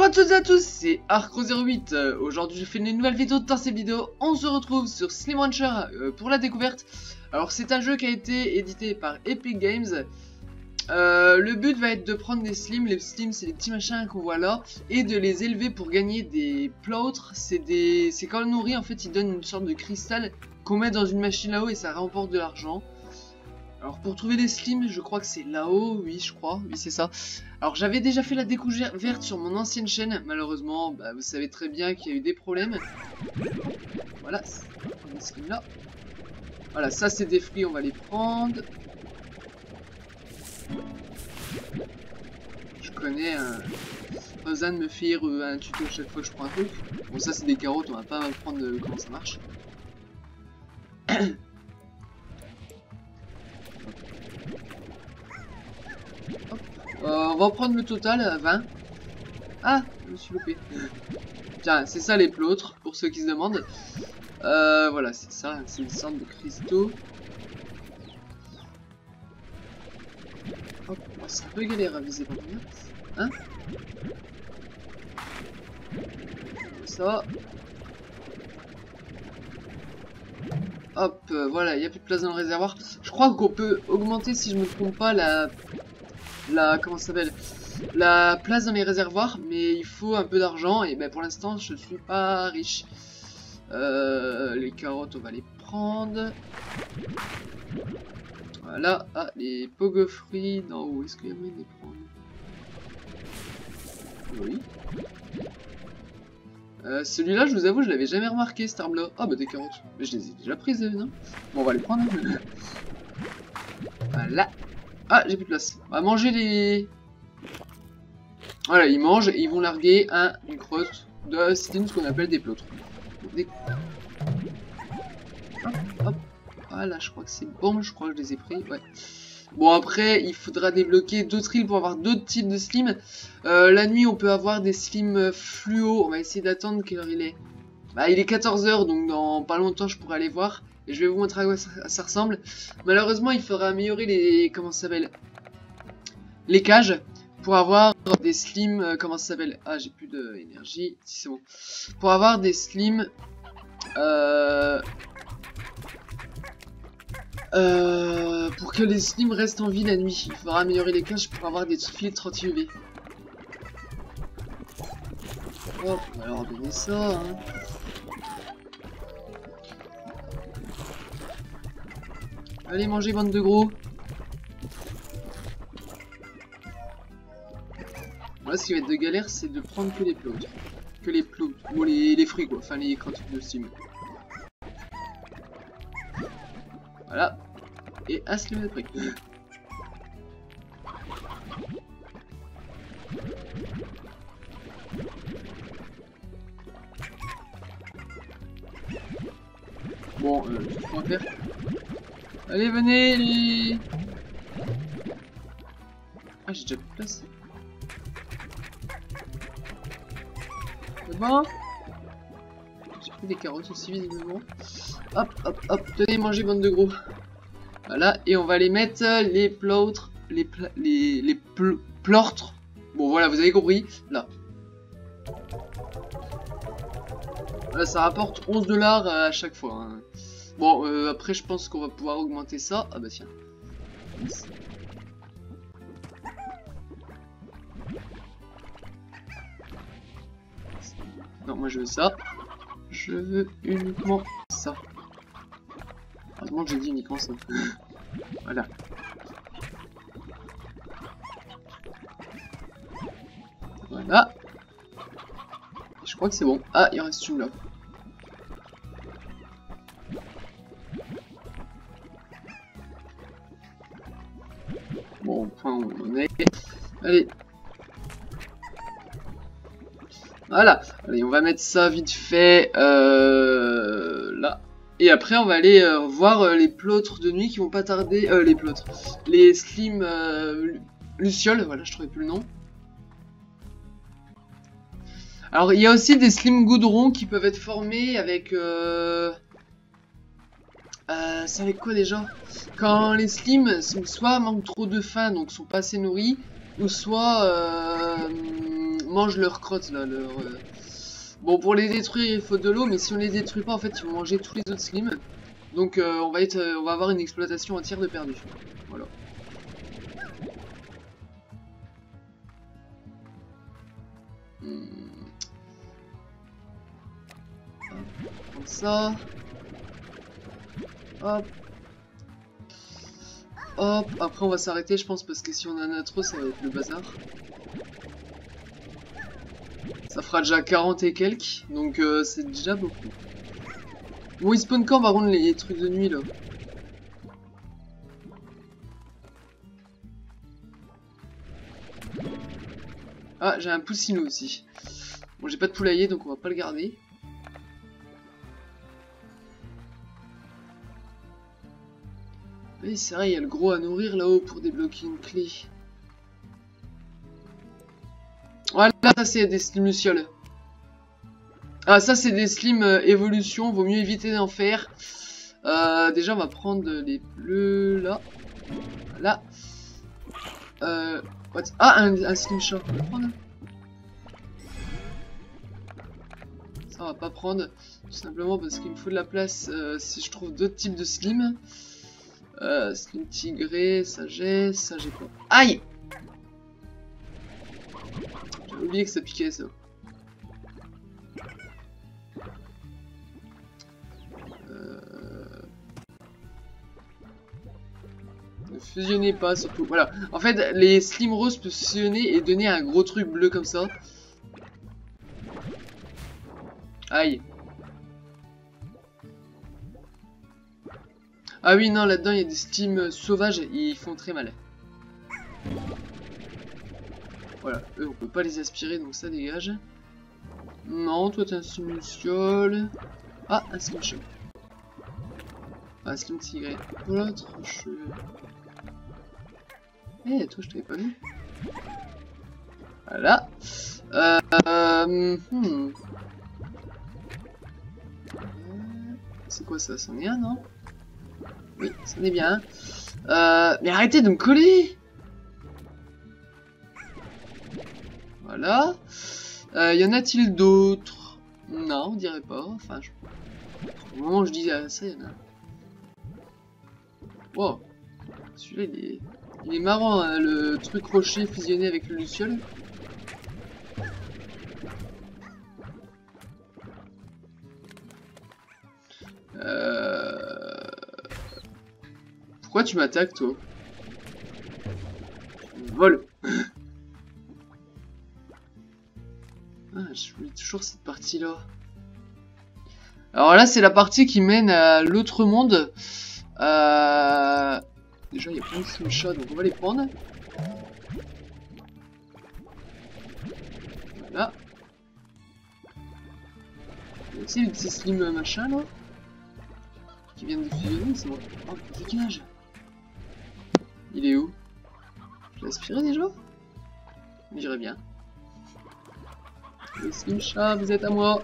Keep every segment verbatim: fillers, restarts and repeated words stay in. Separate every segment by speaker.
Speaker 1: à toutes et à tous, c'est Arcro zéro huit. Euh, Aujourd'hui, je fais une nouvelle vidéo. Dans cette vidéo, on se retrouve sur Slim Rancher euh, pour la découverte. Alors, c'est un jeu qui a été édité par Epic Games. Euh, le but va être de prendre des slims. Les slims, c'est les petits machins qu'on voit là, et de les élever pour gagner des plâtres. C'est des, c'est quand on nourrit, en fait, ils donnent une sorte de cristal qu'on met dans une machine là-haut et ça remporte de l'argent. Alors pour trouver les slims, je crois que c'est là-haut, oui je crois, oui c'est ça. Alors j'avais déjà fait la découverte sur mon ancienne chaîne, malheureusement, bah, vous savez très bien qu'il y a eu des problèmes. Voilà, les slims là. Voilà, ça c'est des fruits, on va les prendre. Je connais, euh, Ozan me fait un tuto chaque fois que je prends un truc. Bon ça c'est des carottes, on va pas apprendre euh, comment ça marche. Euh, on va prendre le total à vingt. Ah, je me suis loupé. Tiens, c'est ça les plâtres, pour ceux qui se demandent. Euh, voilà, c'est ça, c'est une sorte de cristaux. Hop, c'est un peu galère à viser par contre. Hein? Ça. Hop, euh, voilà, il n'y a plus de place dans le réservoir. Je crois qu'on peut augmenter, si je me trompe pas, la... La, comment ça s'appelle, la place dans les réservoirs, mais il faut un peu d'argent et ben pour l'instant je suis pas riche. Euh, les carottes on va les prendre. Voilà, ah les pogo fruits d'en haut, est-ce qu'il y a moyen de les prendre? Oui. Euh, Celui-là je vous avoue je l'avais jamais remarqué cet arbre là. Ah bah des carottes, mais je les ai déjà prises non? Bon on va les prendre. Voilà. Ah, j'ai plus de place. On va manger les... Voilà, ils mangent et ils vont larguer un, une crotte de slim, ce qu'on appelle des plâtres. Des... Hop, hop. Voilà, je crois que c'est bon, je crois que je les ai pris, ouais. Bon, après, il faudra débloquer d'autres îles pour avoir d'autres types de slims. Euh, la nuit, on peut avoir des slims fluo. On va essayer d'attendre quelle heure il est. Bah, il est quatorze heures, donc dans pas longtemps, je pourrai aller voir. Et je vais vous montrer à quoi ça, ça ressemble. Malheureusement, il faudra améliorer les... Comment ça s'appelle? Les cages. Pour avoir des slims... Euh, comment ça s'appelle? Ah, j'ai plus d'énergie. Si, c'est bon. Pour avoir des slims... Euh... Euh... Pour que les slims restent en vie la nuit. Il faudra améliorer les cages pour avoir des filtres anti-U V. Oh, on va leur donner ça, hein. Allez manger bande de gros. Là ce qui va être de galère c'est de prendre que les plâtres. Que les plâtres. Ou les, les fruits quoi. Enfin les crottes de slim. Voilà. Et à se les mettre après. Bon, euh, je vais faire. Allez, venez les... Ah, j'ai déjà plus de place. C'est bon. J'ai pris des carottes aussi, visiblement. Hop, hop, hop, tenez, mangez, bande de gros. Voilà, et on va les mettre, les plâtres, les pla... les, les pl... plâtres. Bon, voilà, vous avez compris, là. Voilà, ça rapporte onze dollars à chaque fois, hein. Bon, euh, après je pense qu'on va pouvoir augmenter ça. Ah bah tiens. Non, moi je veux ça. Je veux uniquement ça. Heureusement que j'ai dit uniquement ça. Voilà. Voilà. Je crois que c'est bon. Ah, il reste une là. Bon, enfin, on est. Allez. Voilà. Allez, on va mettre ça vite fait euh, là. Et après, on va aller euh, voir euh, les plâtres de nuit qui vont pas tarder. Euh, les plâtres. Les slim euh, lucioles. Voilà, je trouvais plus le nom. Alors, il y a aussi des slim goudrons qui peuvent être formés avec. Euh... Euh, c'est avec quoi déjà? Quand les slims soit manquent trop de faim, donc sont pas assez nourris, ou soit euh, mangent leur crotte là. Leur, euh... Bon, pour les détruire, il faut de l'eau, mais si on les détruit pas, en fait, ils vont manger tous les autres slims. Donc, euh, on va être, euh, on va avoir une exploitation entière de perdu. Voilà. Hmm. Comme ça. Hop. Hop. Après, on va s'arrêter, je pense, parce que si on en a trop, ça va être le bazar. Ça fera déjà quarante et quelques, donc euh, c'est déjà beaucoup. Bon, ils spawn quand, par contre, les trucs de nuit, là? Ah, j'ai un poussinou aussi. Bon, j'ai pas de poulailler, donc on va pas le garder. Oui, c'est vrai, il y a le gros à nourrir là-haut pour débloquer une clé. Voilà, ça c'est des slims lucioles. Ah, ça c'est des slims euh, évolution, vaut mieux éviter d'en faire. Euh, déjà, on va prendre les bleus là. Là. Euh, what? Ah, un, un slim chat, on va le prendre. Ça, on va pas prendre. Tout simplement parce qu'il me faut de la place euh, si je trouve d'autres types de slim. Euh, slim tigré, ça j'ai, ça j'ai pas. Aïe! J'ai oublié que ça piquait ça. Euh... Ne fusionnez pas surtout. Voilà. En fait, les slim roses peuvent fusionner et donner un gros truc bleu comme ça. Aïe. Ah oui, non, là-dedans, il y a des slims sauvages, ils font très mal. Voilà, eux, on peut pas les aspirer, donc ça dégage. Non, toi, t'es un slim luciole. Ah, un slim chat. Ah, un slim tigré. Voilà, trop chou. Eh, hey, toi, je t'avais pas vu. Voilà. Euh... euh hmm. C'est quoi ça? C'en est un, non? Oui, c'en est bien. Euh, mais arrêtez de me coller! Voilà. Euh, y en a-t-il d'autres? Non, on dirait pas. Enfin, je... au moment où je dis ah, ça, y en a. Wow. Celui-là, il est... il est marrant, hein, le truc rocher fusionné avec le luciole. Euh... Pourquoi tu m'attaques, toi? Vol. Ah, je voulais toujours cette partie-là. Alors là, c'est la partie qui mène à l'autre monde. Euh... Déjà, il y a plein de slim chats, donc on va les prendre. Voilà. Il y a aussi les petits slim machin là. Qui viennent de fusionner, c'est bon. Oh, dégage. Il est où? Je l'ai aspiré déjà? J'irais bien. Les slim chats, vous êtes à moi.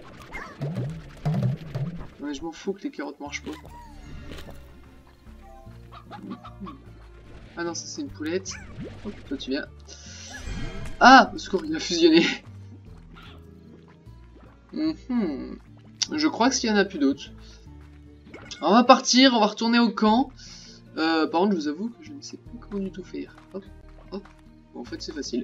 Speaker 1: Ouais, je m'en fous que les carottes marchent pas. Ah non, ça c'est une poulette. Oh, toi tu viens. Ah, au secours, il a fusionné. Mm-hmm. Je crois qu'il y en a plus d'autres. On va partir, on va retourner au camp. Euh, par contre, je vous avoue que je ne sais pas comment du tout faire. Hop, hop. Bon, en fait, c'est facile.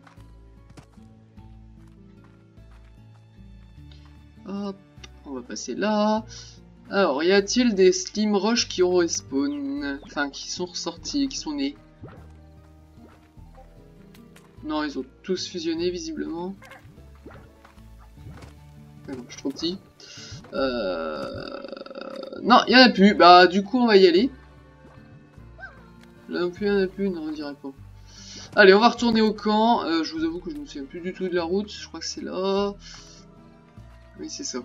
Speaker 1: Hop, on va passer là. Alors, y a-t-il des slim roches qui ont respawn? Enfin, qui sont ressortis, qui sont nés? Non, ils ont tous fusionné, visiblement. Ah non, je suis trop petit. Euh... Non, il n'y en a plus. Bah, du coup, on va y aller. Là non plus, il n'y en a plus. Non, on dirait pas. Allez, on va retourner au camp. Euh, je vous avoue que je ne me souviens plus du tout de la route. Je crois que c'est là. Oui, c'est ça.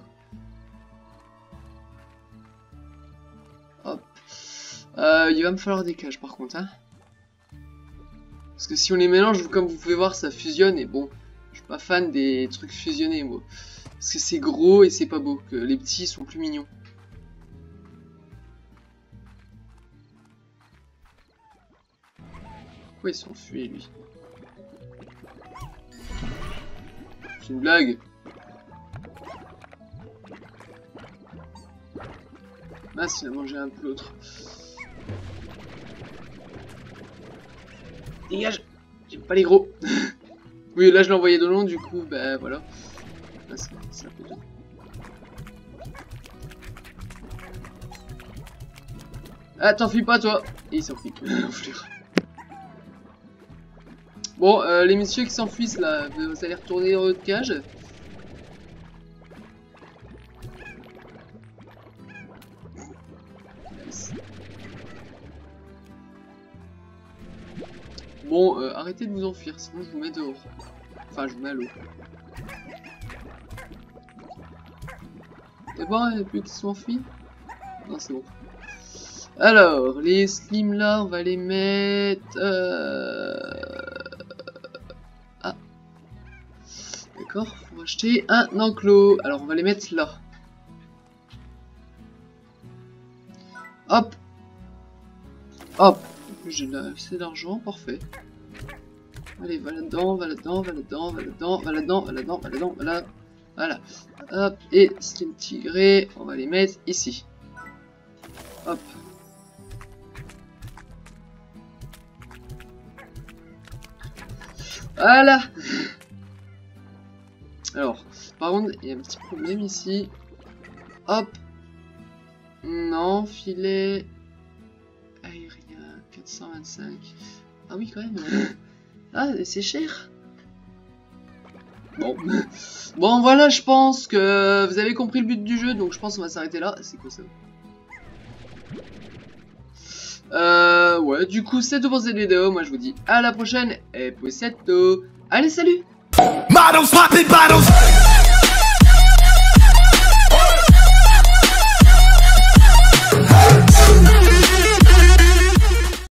Speaker 1: Hop. Euh, il va me falloir des cages, par contre. Hein. Parce que si on les mélange, comme vous pouvez voir, ça fusionne. Et bon, je suis pas fan des trucs fusionnés, moi. Parce que c'est gros et c'est pas beau. Que les petits sont plus mignons. Pourquoi ils sont fués, lui? C'est une blague. Ah, il a mangé un peu l'autre. Dégage. J'aime pas les gros. Oui, là je l'ai envoyé de long, du coup, bah voilà. Là, c'est un peu tôt. Ah, t'enfuis pas, toi. Et il s'enfuit. Bon, euh, les messieurs qui s'enfuient là, vous allez retourner dans votre cage. Nice. Bon, euh, arrêtez de vous enfuir, sinon je vous mets dehors. Enfin, je vous mets à l'eau. C'est bon, il n'y a plus qui s'enfuient? Non, c'est bon. Alors, les slims là, on va les mettre... Euh... Ah. D'accord, faut acheter un enclos. Alors, on va les mettre là. Hop. Hop. J'ai assez d'argent, parfait. Allez, va là-dedans, va là-dedans, va là-dedans, va là-dedans, va là-dedans, va là-dedans, va là-dedans, voilà. Voilà. Hop, et slim tigré, on va les mettre ici. Hop. Voilà. Alors, par contre, il y a un petit problème ici. Hop. Non, filet aérien, quatre cent vingt-cinq. Ah oui, quand même. Ah, c'est cher. Bon. Bon, voilà, je pense que vous avez compris le but du jeu, donc je pense qu'on va s'arrêter là. C'est quoi ça? Euh, ouais, du coup, c'est tout pour cette vidéo. Moi, je vous dis à la prochaine. Et puis, c'est tout. Allez, salut! Models, popping bottles.